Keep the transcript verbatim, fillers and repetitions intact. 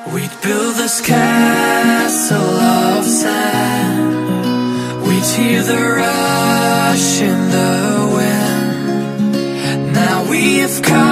We'd build this castle of sand. We'd hear the rush in the wind. Now we have come